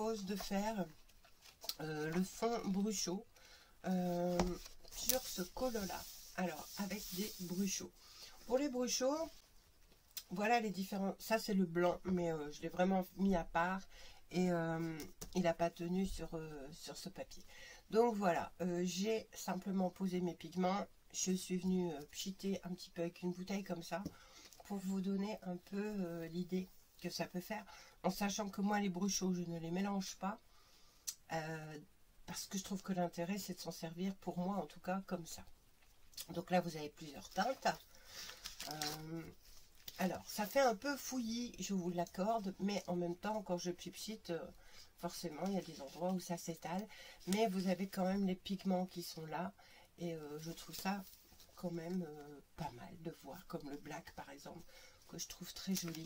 propose de faire le fond Bruchot sur ce colo là. Alors avec des Bruchot. Pour les Bruchot, voilà les différents. Ça c'est le blanc, mais je l'ai vraiment mis à part et il n'a pas tenu sur ce papier. Donc voilà, j'ai simplement posé mes pigments. Je suis venue pchiter un petit peu avec une bouteille comme ça pour vous donner un peu l'idée que ça peut faire, en sachant que moi les Bruchot je ne les mélange pas parce que je trouve que l'intérêt c'est de s'en servir, pour moi en tout cas, comme ça. Donc là vous avez plusieurs teintes. Alors ça fait un peu fouillis, je vous l'accorde, mais en même temps quand je pchite, forcément il y a des endroits où ça s'étale, mais vous avez quand même les pigments qui sont là et je trouve ça quand même pas mal de voir, comme le black par exemple, que je trouve très joli.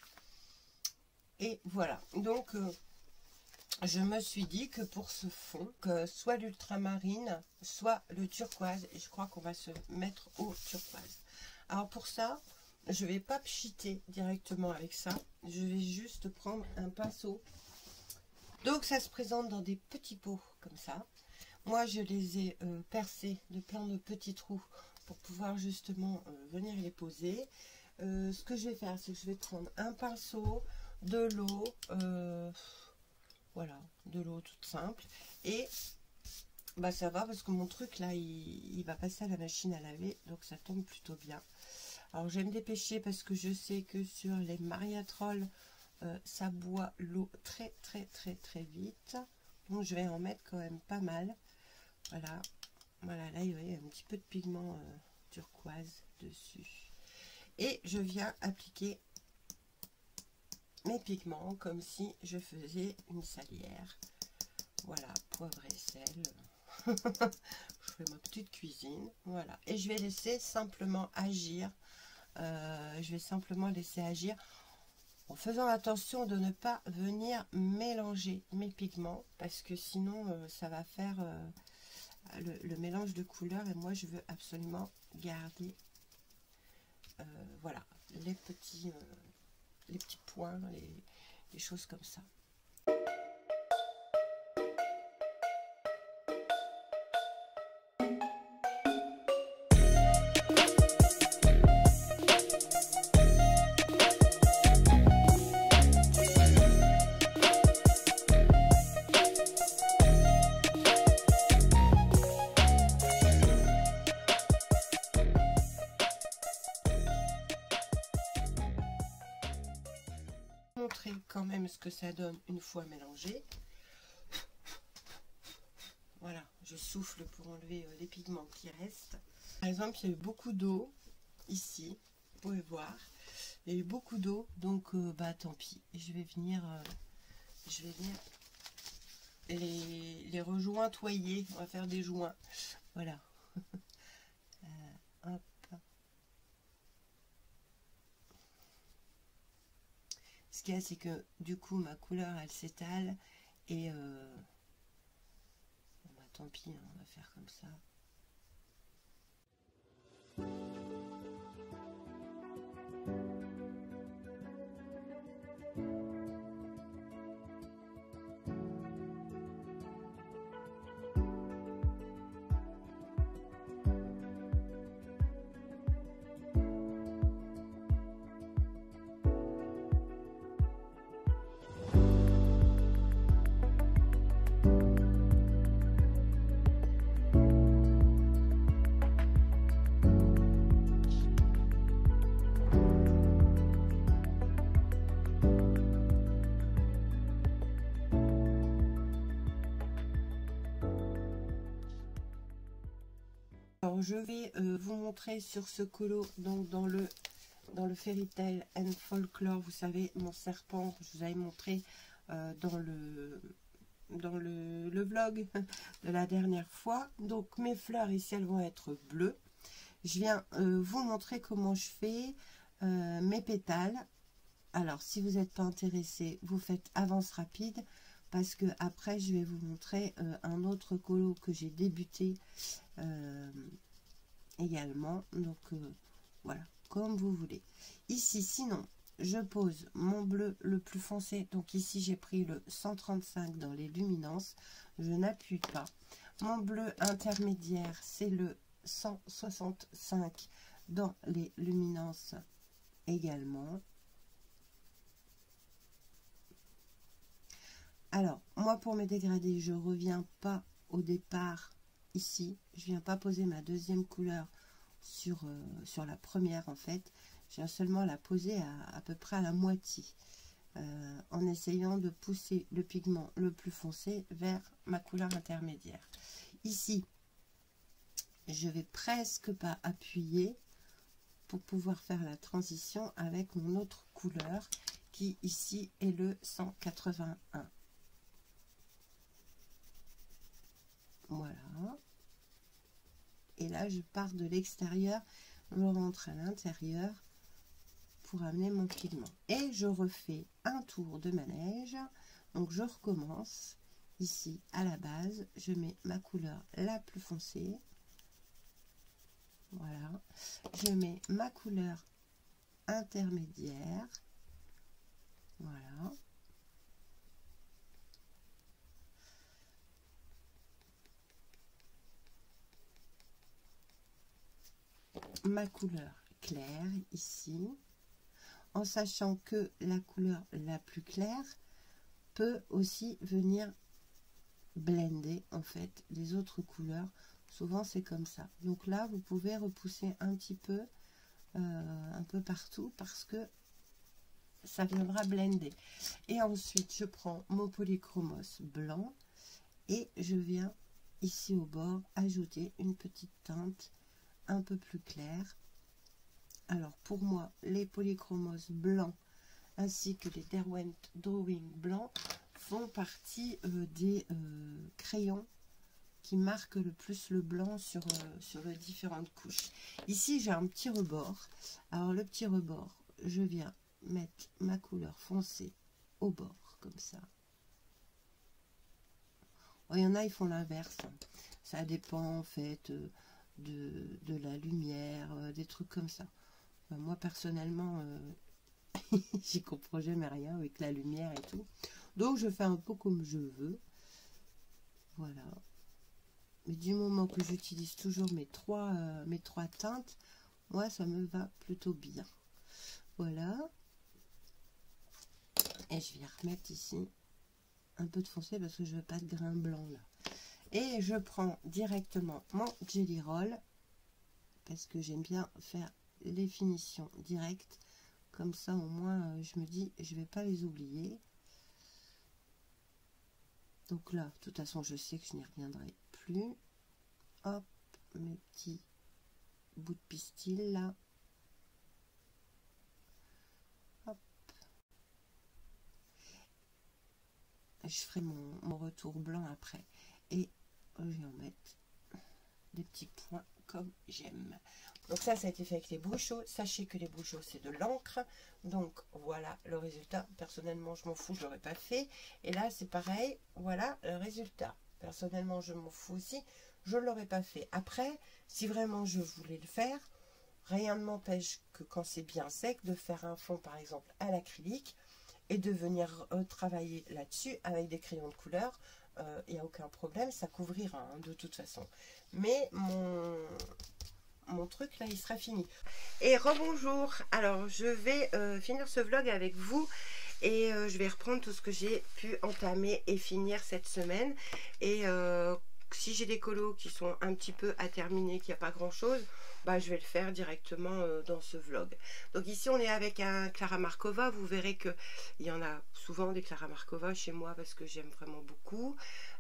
Et voilà, donc je me suis dit que pour ce fond, que soit l'ultramarine, soit le turquoise, et je crois qu'on va se mettre au turquoise. Alors pour ça, je vais pas pchiter directement avec ça, je vais juste prendre un pinceau. Donc ça se présente dans des petits pots comme ça. Moi je les ai percés de plein de petits trous pour pouvoir justement venir les poser. Ce que je vais faire, c'est que je vais prendre un pinceau, de l'eau, voilà, de l'eau toute simple, et bah ça va parce que mon truc là il va passer à la machine à laver, donc ça tombe plutôt bien. Alors je vais me dépêcher parce que je sais que sur les Mariatrol ça boit l'eau très vite, donc je vais en mettre quand même pas mal. Voilà, voilà, là il y a un petit peu de pigment turquoise dessus, et je viens appliquer mes pigments comme si je faisais une salière. Voilà, poivre et sel. Je fais ma petite cuisine, voilà, et je vais laisser simplement agir. Je vais simplement laisser agir en faisant attention de ne pas venir mélanger mes pigments, parce que sinon ça va faire le mélange de couleurs, et moi je veux absolument garder voilà les petits points, les choses comme ça. Montrer quand même ce que ça donne une fois mélangé. Voilà, je souffle pour enlever les pigments qui restent. Par exemple, il y a eu beaucoup d'eau ici, vous pouvez voir, il y a eu beaucoup d'eau, donc bah tant pis, je vais venir les rejointoyer, on va faire des joints, voilà. Hop. Ce qu'il y a, c'est que du coup ma couleur elle s'étale, et bon, bah, tant pis, hein, on va faire comme ça. Alors je vais vous montrer sur ce colo, donc dans le Fairy Tale and Folklore, vous savez, mon serpent que je vous avais montré dans le vlog de la dernière fois. Donc mes fleurs ici elles vont être bleues. Je viens vous montrer comment je fais mes pétales. Alors si vous n'êtes pas intéressé, vous faites avance rapide, parce que après je vais vous montrer un autre colo que j'ai débuté également. Donc voilà, comme vous voulez. Ici sinon je pose mon bleu le plus foncé. Donc ici, j'ai pris le 135 dans les luminances. Je n'appuie pas. Mon bleu intermédiaire, c'est le 165 dans les luminances également. Alors, moi, pour mes dégradés, je reviens pas au départ ici. Je viens pas poser ma deuxième couleur sur la première, en fait. Je viens seulement la poser à peu près à la moitié. En essayant de pousser le pigment le plus foncé vers ma couleur intermédiaire. Ici, je vais presque pas appuyer pour pouvoir faire la transition avec mon autre couleur qui ici est le 181. Voilà. Et là, je pars de l'extérieur, je rentre à l'intérieur pour amener mon pigment. Et je refais un tour de manège. Donc, je recommence. Ici, à la base, je mets ma couleur la plus foncée. Voilà. Je mets ma couleur intermédiaire. Voilà. Ma couleur claire ici, en sachant que la couleur la plus claire peut aussi venir blender en fait les autres couleurs. Souvent c'est comme ça. Donc là vous pouvez repousser un petit peu partout parce que ça viendra blender. Et ensuite je prends mon polychromos blanc et je viens ici au bord ajouter une petite teinte un peu plus claire. Alors pour moi les polychromos blancs ainsi que les Derwent Drawing blancs font partie des crayons qui marquent le plus le blanc sur les différentes couches. Ici j'ai un petit rebord. Alors le petit rebord, je viens mettre ma couleur foncée au bord comme ça. Oh, il y en a ils font l'inverse, ça dépend en fait de la lumière, des trucs comme ça. Enfin, moi personnellement j'y comprends jamais rien avec la lumière et tout, donc je fais un peu comme je veux. Voilà, mais du moment que j'utilise toujours mes trois teintes, moi ça me va plutôt bien. Voilà, et je vais remettre ici un peu de foncé parce que je veux pas de grain blanc là. Et je prends directement mon Jelly Roll parce que j'aime bien faire les finitions directes. Comme ça, au moins, je me dis, je vais pas les oublier. Donc là, de toute façon, je sais que je n'y reviendrai plus. Hop, mes petits bouts de pistil là. Hop. Je ferai mon retour blanc après. Et je vais en mettre des petits points comme j'aime. Donc ça a été fait avec les bouchons. Sachez que les bouchons c'est de l'encre. Donc voilà le résultat. Personnellement je m'en fous, je l'aurais pas fait. Et là c'est pareil, voilà le résultat. Personnellement je m'en fous aussi, je ne l'aurais pas fait. Après, si vraiment je voulais le faire, rien ne m'empêche que quand c'est bien sec, de faire un fond par exemple à l'acrylique et de venir travailler là-dessus avec des crayons de couleur. Il n'y a aucun problème, ça couvrira hein, de toute façon. Mais mon truc là il sera fini. Et rebonjour, alors je vais finir ce vlog avec vous et je vais reprendre tout ce que j'ai pu entamer et finir cette semaine. Et si j'ai des colos qui sont un petit peu à terminer, qu'il n'y a pas grand chose, bah, je vais le faire directement dans ce vlog. Donc ici on est avec un Clara Markova. Vous verrez que il y en a souvent des Clara Markova chez moi parce que j'aime vraiment beaucoup.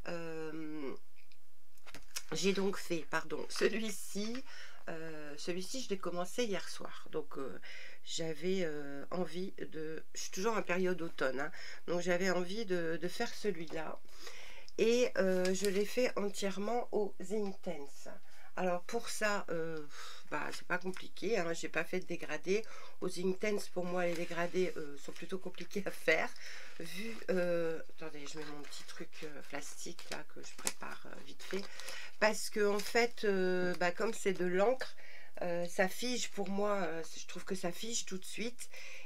J'ai donc fait, pardon, celui-ci je l'ai commencé hier soir. Donc j'avais envie de... Je suis toujours en période automne, hein, donc j'avais envie de faire celui-là. Et je l'ai fait entièrement aux Intense. Alors pour ça, bah, c'est pas compliqué, hein, j'ai pas fait de dégradé. Aux Intense, pour moi, les dégradés sont plutôt compliqués à faire. Vu, attendez, je mets mon petit truc plastique là que je prépare vite fait. Parce que en fait, bah, comme c'est de l'encre, ça fige pour moi, je trouve que ça fige tout de suite.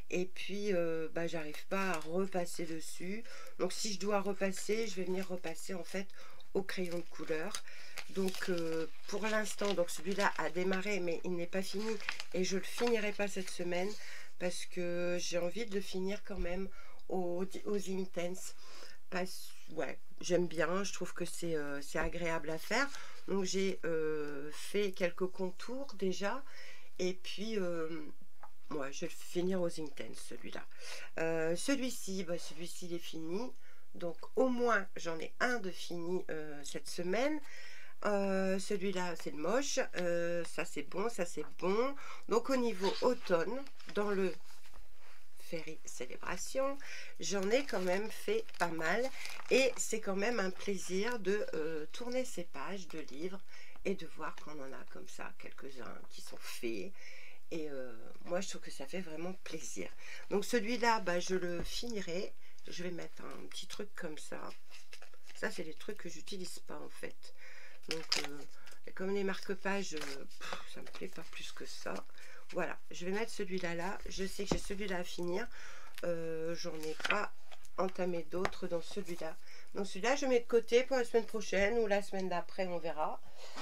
et puis bah, j'arrive pas à repasser dessus. Donc si je dois repasser, je vais venir repasser en fait au crayon de couleur. Donc pour l'instant, donc celui-là a démarré mais il n'est pas fini et je le finirai pas cette semaine parce que j'ai envie de le finir quand même aux Intense. Ouais, j'aime bien, je trouve que c'est agréable à faire. Donc j'ai fait quelques contours déjà et puis ouais, je vais le finir aux Intense celui-là. Celui-ci, bah, celui-ci il est fini. Donc au moins j'en ai un de fini cette semaine. Celui-là c'est le moche, ça c'est bon, ça c'est bon. Donc au niveau automne, dans le Fairy Célébration, j'en ai quand même fait pas mal et c'est quand même un plaisir de tourner ces pages de livres et de voir qu'on en a comme ça quelques-uns qui sont faits et moi je trouve que ça fait vraiment plaisir. Donc celui-là, bah, je le finirai, je vais mettre un petit truc comme ça. Ça c'est des trucs que j'utilise pas en fait, donc comme les marque-pages, ça me plaît pas plus que ça. Voilà, je vais mettre celui-là là. Je sais que j'ai celui-là à finir. J'en ai pas entamé d'autres dans celui-là. Donc celui-là, je mets de côté pour la semaine prochaine ou la semaine d'après, on verra.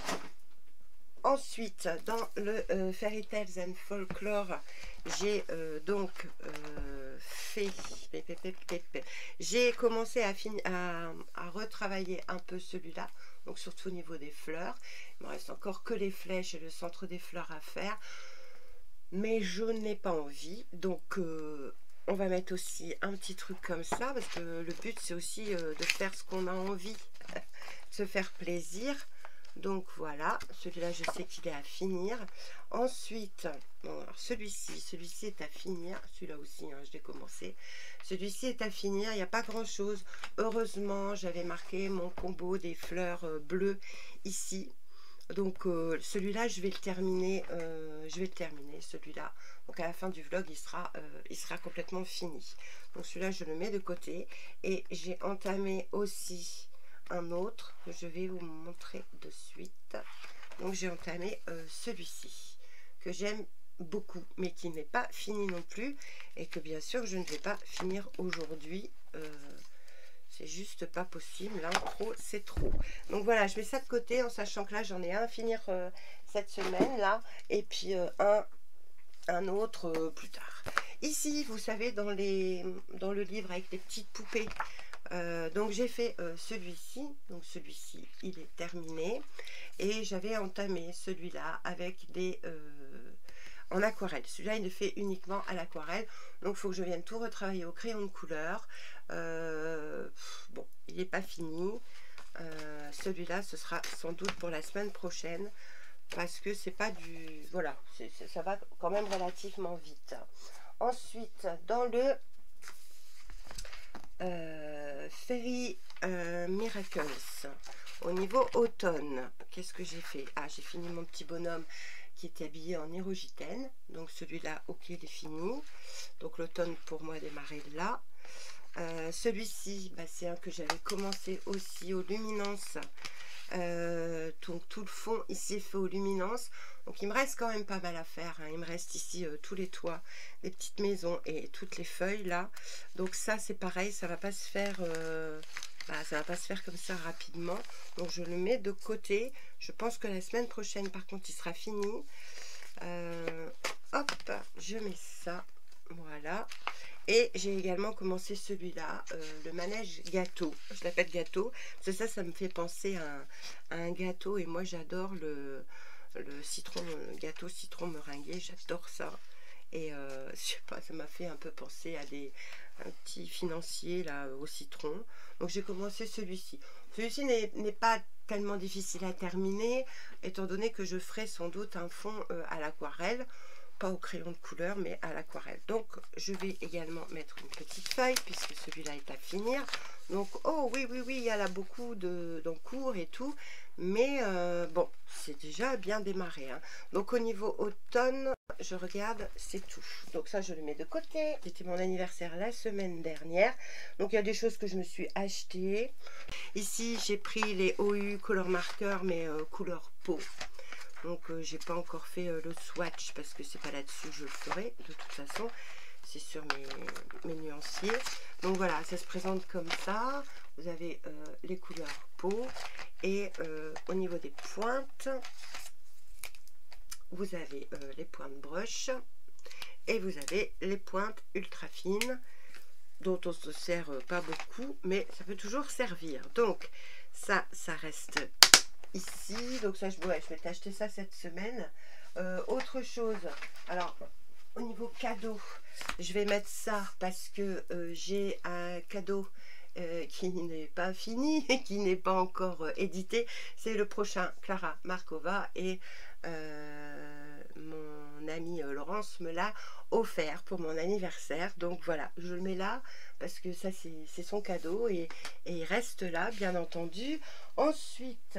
Ensuite, dans le Fairy Tales and Folklore, j'ai donc fait... J'ai commencé à retravailler un peu celui-là. Donc surtout au niveau des fleurs. Il me reste encore que les flèches et le centre des fleurs à faire. Mais je n'ai pas envie, donc on va mettre aussi un petit truc comme ça parce que le but c'est aussi de faire ce qu'on a envie, de se faire plaisir. Donc voilà, celui-là je sais qu'il est à finir. Ensuite, bon, celui-ci est à finir, celui-là aussi hein, je l'ai commencé. Celui-ci est à finir, il n'y a pas grand chose. Heureusement j'avais marqué mon combo des fleurs bleues ici. Donc celui-là je vais le terminer, celui-là. Donc à la fin du vlog il sera complètement fini. Donc celui-là je le mets de côté et j'ai entamé aussi un autre que je vais vous montrer de suite. Donc j'ai entamé celui-ci que j'aime beaucoup mais qui n'est pas fini non plus et que bien sûr je ne vais pas finir aujourd'hui. C'est juste pas possible, là trop c'est trop. Donc voilà, je mets ça de côté en sachant que là j'en ai un à finir cette semaine là et puis un autre plus tard. Ici vous savez dans le livre avec les petites poupées, donc j'ai fait celui-ci, donc celui-ci il est terminé et j'avais entamé celui-là avec des en aquarelle. Celui-là il le fait uniquement à l'aquarelle, donc il faut que je vienne tout retravailler au crayon de couleur. Bon, il n'est pas fini. Celui-là ce sera sans doute pour la semaine prochaine parce que c'est pas du... Voilà, ça va quand même relativement vite. Ensuite, dans le Fairy Miracles, au niveau automne, qu'est-ce que j'ai fait? Ah, j'ai fini mon petit bonhomme qui était habillé en érogitène. Donc celui-là, ok, il est fini. Donc l'automne pour moi a démarré là. Celui-ci, bah, c'est un que j'avais commencé aussi aux luminances. Donc tout le fond ici est fait aux luminances. Donc il me reste quand même pas mal à faire, hein. Il me reste ici tous les toits, les petites maisons et toutes les feuilles là. Donc ça c'est pareil, ça va pas se faire ça va pas se faire comme ça rapidement. Donc je le mets de côté. Je pense que la semaine prochaine par contre il sera fini. Hop, je mets ça. Voilà. Et j'ai également commencé celui-là, le manège gâteau. Je l'appelle gâteau parce que ça me fait penser à un gâteau. Et moi j'adore le citron, le gâteau citron meringué. J'adore ça. Et je sais pas, ça m'a fait un peu penser à un petit financier là au citron. Donc j'ai commencé celui-ci. Celui-ci n'est pas tellement difficile à terminer, étant donné que je ferai sans doute un fond à l'aquarelle. Pas au crayon de couleur mais à l'aquarelle. Donc je vais également mettre une petite feuille puisque celui-là est à finir. Donc oh oui il y a là beaucoup d'encours et tout, mais bon c'est déjà bien démarré, hein. Donc au niveau automne je regarde, c'est tout. Donc ça je le mets de côté. C'était mon anniversaire la semaine dernière, donc il y a des choses que je me suis achetées. Ici j'ai pris les OU Color Marker mais couleur peau. Donc j'ai pas encore fait le swatch parce que c'est pas là-dessus je le ferai de toute façon. c'est sur mes nuanciers. Donc voilà, ça se présente comme ça. Vous avez les couleurs peau et au niveau des pointes, vous avez les pointes brush et vous avez les pointes ultra fines dont on se sert pas beaucoup, mais ça peut toujours servir. Donc ça reste ici. Donc ça, je vais t'acheter ça cette semaine. Autre chose, alors au niveau cadeau, je vais mettre ça parce que j'ai un cadeau qui n'est pas fini et qui n'est pas encore édité. C'est le prochain Clara Markova et mon amie Laurence me l'a offert pour mon anniversaire. Donc voilà, je le mets là parce que ça c'est son cadeau et il reste là, bien entendu. Ensuite,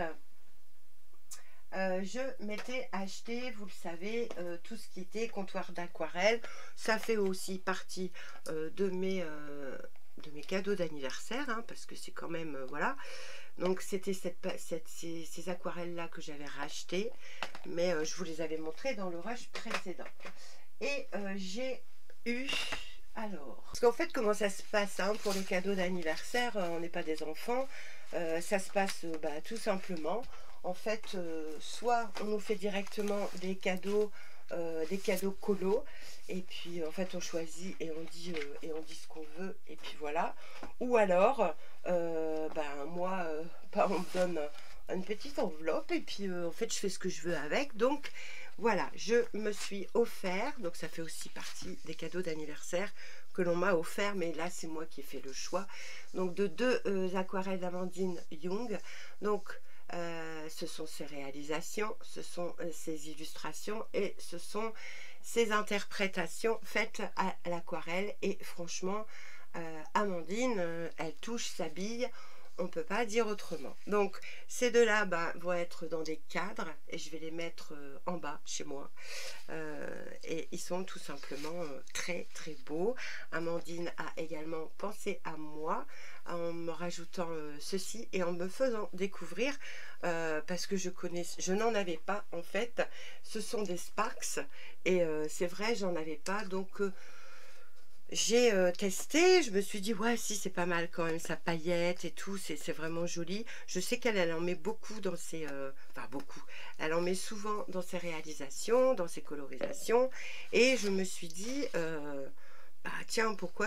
je m'étais acheté, vous le savez, tout ce qui était comptoir d'aquarelle. Ça fait aussi partie de mes cadeaux d'anniversaire, hein, parce que c'est quand même, voilà. Donc c'était ces aquarelles là que j'avais racheté, mais je vous les avais montrées dans le rush précédent. Et j'ai eu, alors, parce qu'en fait comment ça se passe, hein, pour les cadeaux d'anniversaire, on n'est pas des enfants, ça se passe tout simplement, en fait, soit on nous fait directement des cadeaux colos, et puis en fait on choisit et on dit ce qu'on veut, et puis voilà. Ou alors moi on me donne une petite enveloppe et puis en fait je fais ce que je veux avec. Donc voilà, je me suis offert, donc ça fait aussi partie des cadeaux d'anniversaire que l'on m'a offert, mais là c'est moi qui ai fait le choix, donc de deux aquarelles d'Amandine Young. Donc ce sont ses réalisations, ce sont ses illustrations et ce sont ses interprétations faites à l'aquarelle. Et franchement, Amandine, elle touche sa bille, on ne peut pas dire autrement. Donc ces deux-là vont être dans des cadres et je vais les mettre en bas chez moi. Et ils sont tout simplement très très beaux. Amandine a également pensé à moi en me rajoutant ceci et en me faisant découvrir, parce que je n'en avais pas en fait. Ce sont des Sparks et c'est vrai, j'en avais pas, donc j'ai testé. Je me suis dit ouais, si, c'est pas mal quand même, sa paillette et tout, c'est vraiment joli. Je sais qu'elle en met beaucoup dans ses enfin beaucoup, elle en met souvent dans ses réalisations, dans ses colorisations, et je me suis dit tiens, pourquoi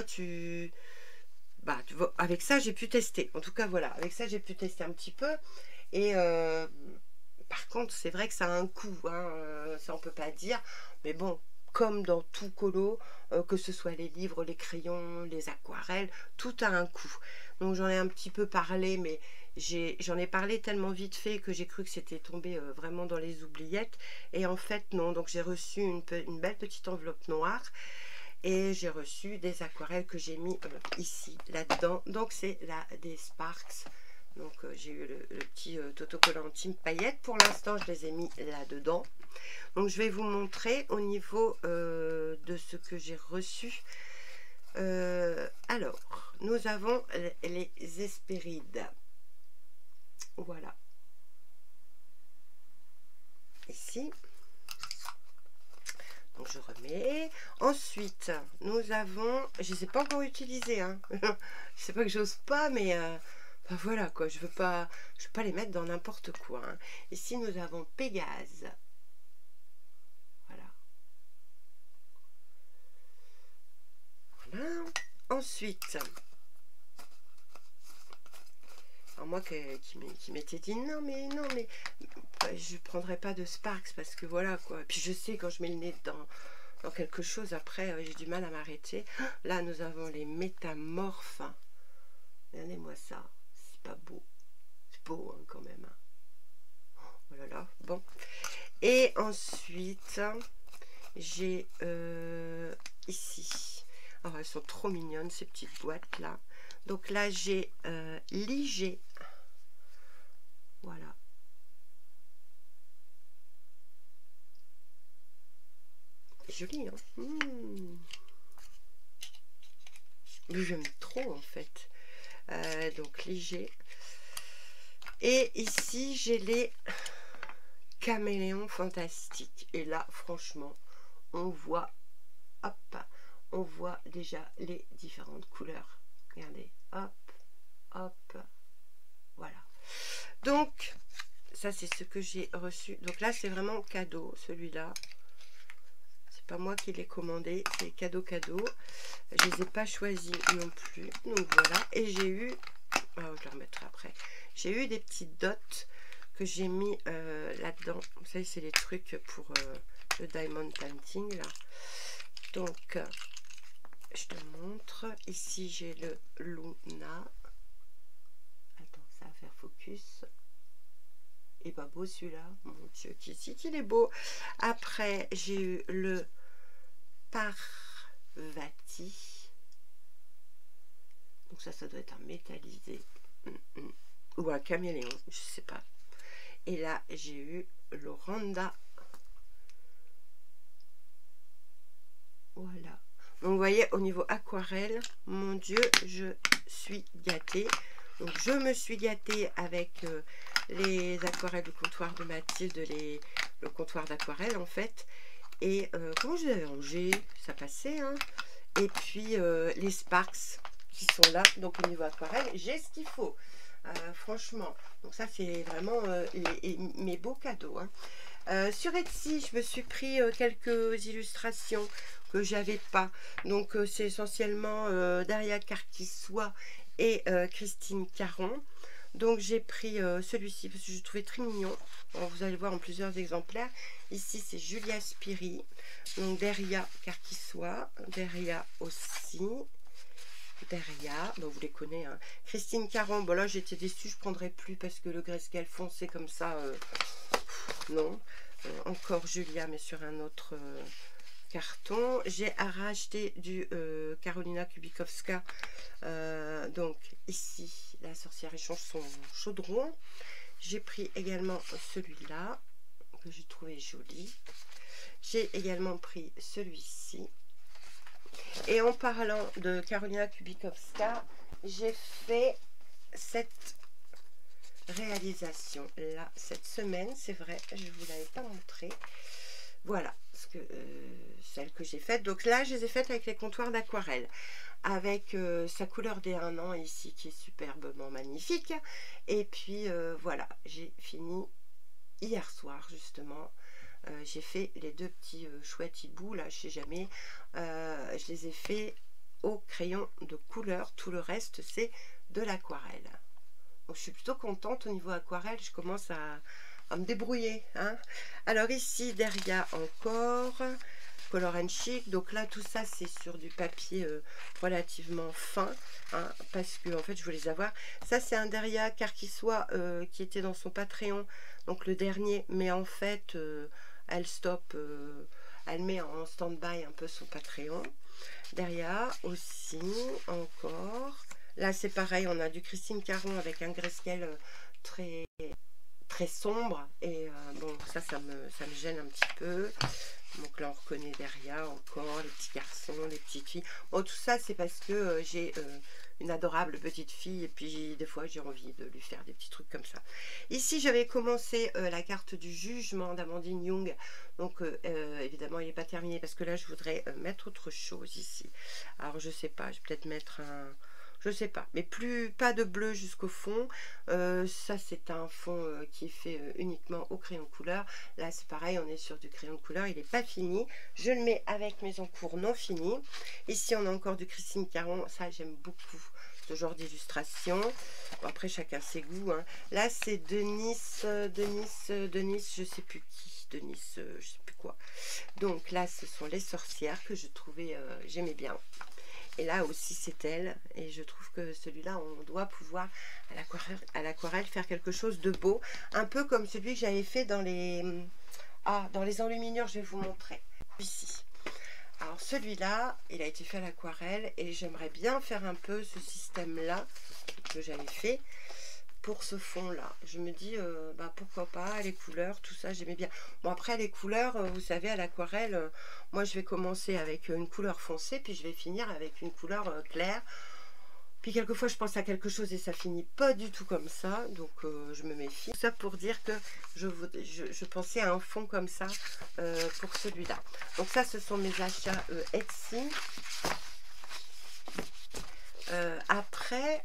avec ça j'ai pu tester, en tout cas voilà, avec ça j'ai pu tester un petit peu. Et par contre c'est vrai que ça a un coût, hein, ça on peut pas dire, mais bon, comme dans tout colo, que ce soit les livres, les crayons, les aquarelles, tout a un coût. Donc j'en ai un petit peu parlé, mais j'en ai parlé tellement vite fait que j'ai cru que c'était tombé vraiment dans les oubliettes, et en fait non. Donc j'ai reçu une belle petite enveloppe noire et j'ai reçu des aquarelles que j'ai mis ici, là-dedans. Donc c'est des Sparks. Donc j'ai eu le petit autocollant Team Paillettes. Pour l'instant, je les ai mis là-dedans. Donc je vais vous montrer au niveau de ce que j'ai reçu. Alors, nous avons les Hespérides. Voilà. Ici. Donc je remets. Ensuite, nous avons, je ne les ai pas encore utilisés, hein. Je sais pas que j'ose pas, mais voilà quoi, je veux pas les mettre dans n'importe quoi, hein. Ici nous avons Pégase. Voilà. Voilà. Ensuite, alors moi qui m'était dit non mais je prendrai pas de Sparks parce que voilà quoi. Puis je sais, quand je mets le nez dans quelque chose, après j'ai du mal à m'arrêter. Là nous avons les Métamorphes. Regardez-moi ça, c'est pas beau. C'est beau hein, quand même. Oh là là, bon. Et ensuite j'ai ici, alors elles sont trop mignonnes ces petites boîtes là. Donc là j'ai Liger. Voilà. Joli, hein. J'aime trop en fait. Donc Liger. Et ici j'ai les Caméléons Fantastiques. Et là franchement on voit, hop, on voit déjà les différentes couleurs. Regardez, hop, hop, voilà. Donc, ça c'est ce que j'ai reçu. Donc là, c'est vraiment cadeau, celui-là. C'est pas moi qui l'ai commandé, c'est cadeau. Je les ai pas choisis non plus. Donc voilà, et j'ai eu, je le remettrai après. J'ai eu des petites dots que j'ai mis là-dedans. Vous savez, c'est les trucs pour le diamond painting là. Donc, je te montre. Ici, j'ai le Luna. Attends, ça va faire focus. Et pas beau celui-là. Mon Dieu, qu'il est beau. Après, j'ai eu le Parvati. Donc ça doit être un métallisé. Ou un caméléon, je sais pas. Et là, j'ai eu l'Oranda. Voilà. Donc, vous voyez, au niveau aquarelle, mon Dieu, je suis gâtée. Donc, je me suis gâtée avec les aquarelles du comptoir de Mathilde, le comptoir d'aquarelle, en fait. Et comment je les avais rangés, ça passait, hein. Et puis, les Sparks qui sont là. Donc, au niveau aquarelle, j'ai ce qu'il faut. Franchement. Donc, ça, c'est vraiment mes beaux cadeaux, hein. Sur Etsy, je me suis pris quelques illustrations que j'avais pas. Donc, c'est essentiellement Daria Carquissois et Christine Caron. Donc, j'ai pris celui-ci parce que je le trouvais très mignon. Bon, vous allez voir en plusieurs exemplaires. Ici, c'est Julia Spiri. Donc, Daria Carquissois. Daria aussi. Daria, bon, vous les connaissez, hein. Christine Caron, bon là j'étais déçue, je prendrai plus parce que le grayscale foncé comme ça, non. Encore Julia, mais sur un autre carton. J'ai racheté du Karolina Kubikowska. Donc ici, la sorcière échange son chaudron. J'ai pris également celui-là, que j'ai trouvé joli. J'ai également pris celui-ci. Et en parlant de Karolina Kubikowska, j'ai fait cette réalisation là cette semaine, c'est vrai, je ne vous l'avais pas montré. Voilà celle que j'ai faite. Donc là, je les ai faites avec les comptoirs d'aquarelle, avec sa couleur des 1 an ici qui est superbement magnifique. Et puis voilà, j'ai fini hier soir justement. J'ai fait les deux petits chouettes hiboux là, je sais jamais. Je les ai fait au crayon de couleur. Tout le reste, c'est de l'aquarelle. Donc, je suis plutôt contente au niveau aquarelle. Je commence à me débrouiller, hein. Alors ici, derrière encore, Color and Chic. Donc là, tout ça, c'est sur du papier relativement fin, hein, parce que en fait, je voulais les avoir. Ça, c'est un Daria Carquissois qui était dans son Patreon, donc le dernier. Mais en fait, elle stoppe, elle met en stand-by un peu son Patreon. Derrière aussi, encore. Là, c'est pareil, on a du Christine Caron avec un grayscale très sombre. Et bon, ça me gêne un petit peu. Donc là, on reconnaît derrière encore les petits garçons, les petites filles. Bon, tout ça, c'est parce que j'ai une adorable petite fille. Et puis, des fois, j'ai envie de lui faire des petits trucs comme ça. Ici, j'avais commencé la carte du jugement d'Amandine Young. Donc, évidemment, il n'est pas terminé parce que là, je voudrais mettre autre chose ici. Alors, je sais pas, je vais peut-être mettre un... Je sais pas, mais pas de bleu jusqu'au fond. Ça, c'est un fond qui est fait uniquement au crayon de couleur. Là, c'est pareil, on est sur du crayon de couleur. Il n'est pas fini. Je le mets avec mes encours non finis. Ici, on a encore du Christine Caron. Ça, j'aime beaucoup ce genre d'illustration. Bon, après, chacun ses goûts, hein. Là, c'est Denis, je sais plus qui. Denis, je sais plus quoi. Donc là, ce sont les sorcières que je trouvais, j'aimais bien. Et là aussi, c'est elle. Et je trouve que celui-là, on doit pouvoir, à l'aquarelle, faire quelque chose de beau. Un peu comme celui que j'avais fait dans les... dans les enluminures, je vais vous montrer. Ici. Alors, celui-là, il a été fait à l'aquarelle. Et j'aimerais bien faire un peu ce système-là que j'avais fait pour ce fond-là. Je me dis, pourquoi pas, les couleurs, tout ça, j'aimais bien. Bon, après, les couleurs, vous savez, à l'aquarelle, moi, je vais commencer avec une couleur foncée, puis je vais finir avec une couleur claire. Puis quelquefois je pense à quelque chose et ça finit pas du tout comme ça, donc je me méfie. Tout ça pour dire que je pensais à un fond comme ça pour celui-là. Donc ça, ce sont mes achats Etsy. Après,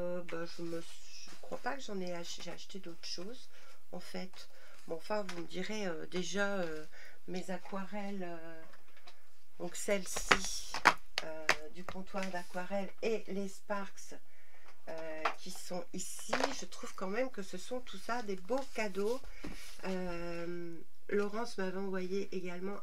je crois pas que j'ai acheté d'autres choses en fait. Bon, enfin, vous me direz déjà mes aquarelles, donc celle-ci du comptoir d'aquarelle et les Sparks qui sont ici. Je trouve quand même que ce sont tout ça des beaux cadeaux. Laurence m'avait envoyé également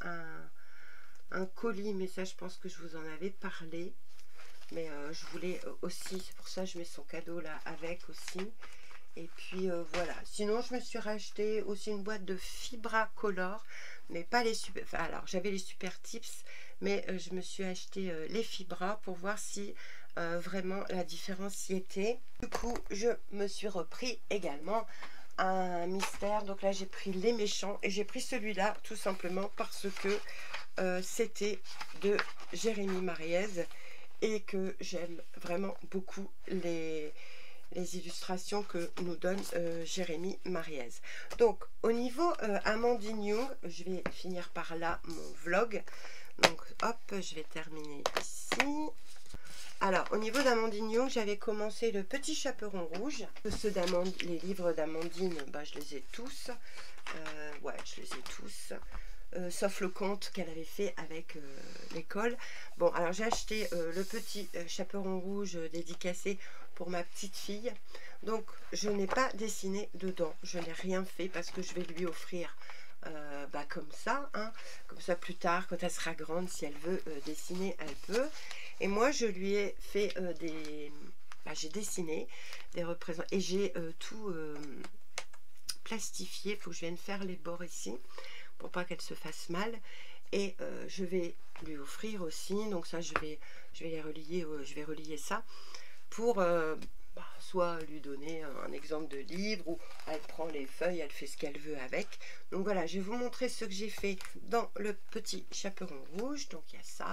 un colis, mais ça je pense que je vous en avais parlé. Mais je voulais aussi, c'est pour ça que je mets son cadeau là avec aussi. Et puis voilà. Sinon, je me suis racheté aussi une boîte de Fibra Color, mais pas les super. Enfin, alors, j'avais les Super Tips, mais je me suis acheté les Fibra pour voir si vraiment la différence y était. Du coup, je me suis repris également un mystère. Donc là, j'ai pris les méchants et j'ai pris celui-là tout simplement parce que c'était de Jérémy Mariez et que j'aime vraiment beaucoup les illustrations que nous donne Jérémy Mariez. Donc au niveau Amandine Young, je vais finir par là mon vlog. Donc hop, je vais terminer ici. Alors au niveau d'Amandine Young, j'avais commencé le Petit Chaperon Rouge. Ceux les livres d'Amandine, bah, je les ai tous. Ouais, je les ai tous. Sauf le conte qu'elle avait fait avec l'école. Bon, alors j'ai acheté le Petit Chaperon Rouge dédicacé pour ma petite fille. Donc, je n'ai pas dessiné dedans. Je n'ai rien fait parce que je vais lui offrir bah, comme ça. Hein, comme ça, plus tard, quand elle sera grande, si elle veut dessiner, elle peut. Et moi, je lui ai fait des... Bah, j'ai dessiné des représentants. Et j'ai tout plastifié. Il faut que je vienne faire les bords ici, pour pas qu'elle se fasse mal. Et je vais lui offrir aussi, donc ça je vais les relier, je vais relier ça pour bah, soit lui donner un exemple de livre, ou elle prend les feuilles, elle fait ce qu'elle veut avec. Donc voilà, je vais vous montrer ce que j'ai fait dans le Petit Chaperon Rouge. Donc il y a ça,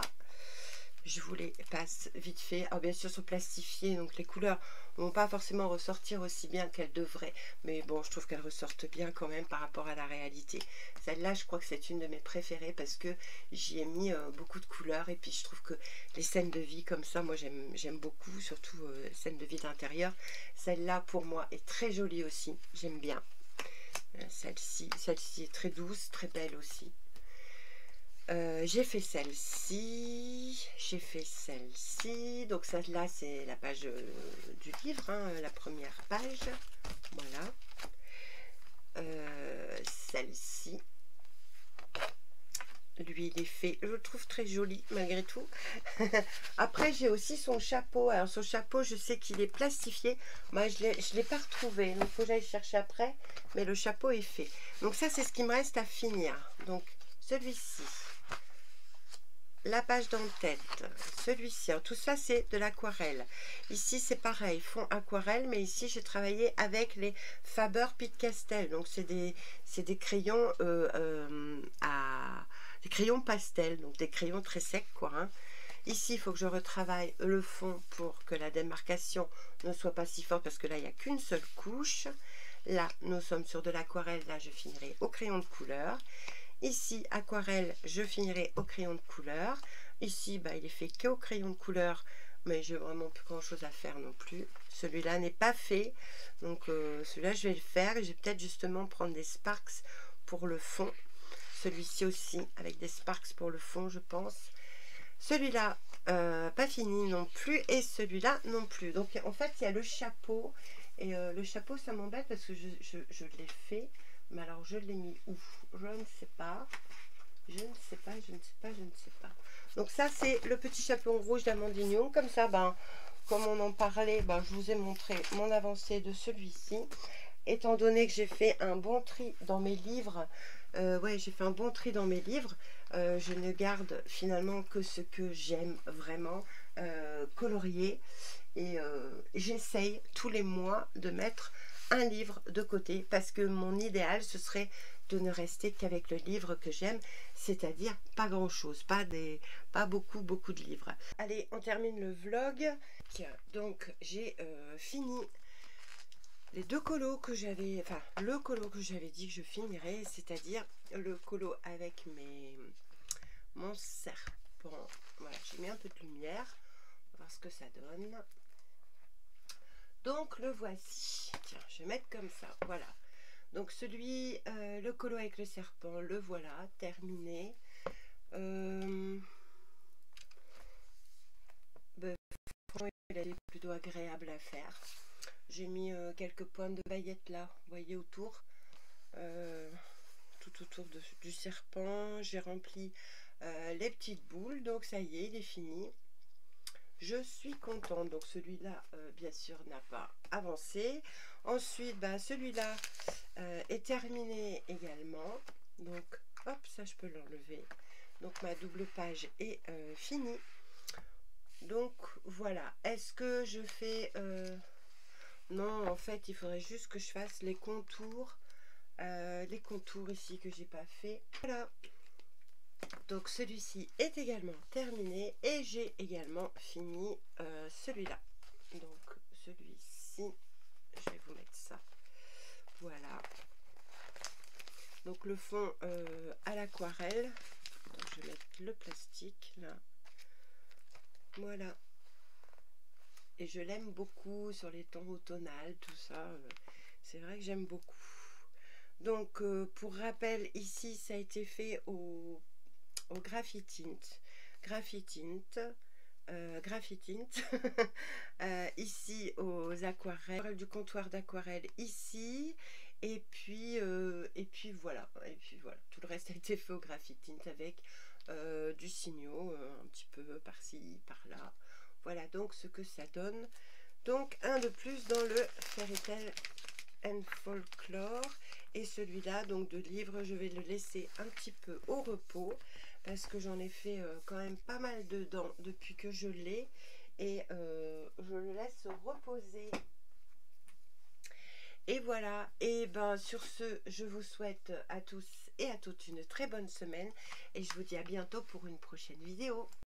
je vous les passe vite fait. Alors bien sûr, sont plastifiés, donc les couleurs ne vont pas forcément ressortir aussi bien qu'elles devraient, mais bon, je trouve qu'elles ressortent bien quand même par rapport à la réalité. Celle-là, je crois que c'est une de mes préférées parce que j'y ai mis beaucoup de couleurs, et puis je trouve que les scènes de vie comme ça, moi j'aime beaucoup, surtout scènes de vie d'intérieur. Celle-là pour moi est très jolie aussi, j'aime bien. Celle-ci est très douce, très belle aussi. J'ai fait celle-ci, donc celle-là c'est la page du livre, hein, la première page, voilà. Celle-ci, lui il est fait, je le trouve très joli malgré tout. Après j'ai aussi son chapeau, alors son chapeau je sais qu'il est plastifié, moi je l'ai pas retrouvé, donc il faut que j'aille chercher après, mais le chapeau est fait. Donc ça c'est ce qui me reste à finir, donc celui-ci. La page dentelle, celui-ci, tout ça c'est de l'aquarelle. Ici c'est pareil, fond aquarelle, mais ici j'ai travaillé avec les Faber Pitt-Castell. Donc c'est des crayons des crayons pastel, donc des crayons très secs quoi. Hein. Ici il faut que je retravaille le fond pour que la démarcation ne soit pas si forte, parce que là il n'y a qu'une seule couche. Là nous sommes sur de l'aquarelle, là je finirai au crayon de couleur. Ici, aquarelle, je finirai au crayon de couleur. Ici, bah, il est fait qu'au crayon de couleur, mais j'ai vraiment plus grand chose à faire non plus. Celui-là n'est pas fait, donc celui-là, je vais le faire. Et je vais peut-être justement prendre des Sparks pour le fond. Celui-ci aussi, avec des Sparks pour le fond, je pense. Celui-là, pas fini non plus, et celui-là non plus. Donc, en fait, il y a le chapeau, et le chapeau, ça m'embête parce que je l'ai fait. Mais alors je l'ai mis où? Je ne sais pas. Je ne sais pas. Donc ça c'est le Petit Chaperon Rouge d'Amandine Young. Comme ça, ben, comme on en parlait, ben, je vous ai montré mon avancée de celui-ci. Étant donné que j'ai fait un bon tri dans mes livres, ouais, j'ai fait un bon tri dans mes livres. Je ne garde finalement que ce que j'aime vraiment colorier. Et j'essaye tous les mois de mettre un livre de côté, parce que mon idéal ce serait de ne rester qu'avec le livre que j'aime, c'est-à-dire pas grand chose, pas beaucoup de livres. Allez, on termine le vlog. Donc j'ai fini les deux colos que j'avais, enfin le colo que j'avais dit que je finirais, c'est-à-dire le colo avec mon serpent. Voilà, j'ai mis un peu de lumière, on va voir ce que ça donne. Donc le voici. Tiens, je vais mettre comme ça, voilà. Donc celui, le colo avec le serpent, le voilà, terminé. Franchement, il est plutôt agréable à faire. J'ai mis quelques points de paillettes là, vous voyez, autour. Tout autour du serpent. J'ai rempli les petites boules, donc ça y est, il est fini. Je suis contente. Donc celui-là, bien sûr, n'a pas avancé. Ensuite, bah, celui-là est terminé également. Donc, hop, ça je peux l'enlever. Donc ma double page est finie. Donc voilà. Est-ce que je fais... Non, en fait, il faudrait juste que je fasse les contours ici que j'ai pas fait. Voilà. Donc celui-ci est également terminé et j'ai également fini celui-là. Donc celui-ci, je vais vous mettre ça. Voilà. Donc le fond à l'aquarelle. Je vais mettre le plastique là. Voilà. Et je l'aime beaucoup sur les tons automnales, tout ça. C'est vrai que j'aime beaucoup. Donc pour rappel, ici ça a été fait au Graphitint. Ici aux aquarelles, du comptoir d'aquarelle ici. Et puis voilà. Tout le reste a été fait au Graphitint avec du signaux un petit peu par-ci, par-là. Voilà donc ce que ça donne. Donc un de plus dans le Fairy Tale and Folklore. Et celui-là donc de livre, je vais le laisser un petit peu au repos parce que j'en ai fait quand même pas mal dedans depuis que je l'ai, et je le laisse reposer. Et voilà, et ben sur ce, je vous souhaite à tous et à toutes une très bonne semaine et je vous dis à bientôt pour une prochaine vidéo.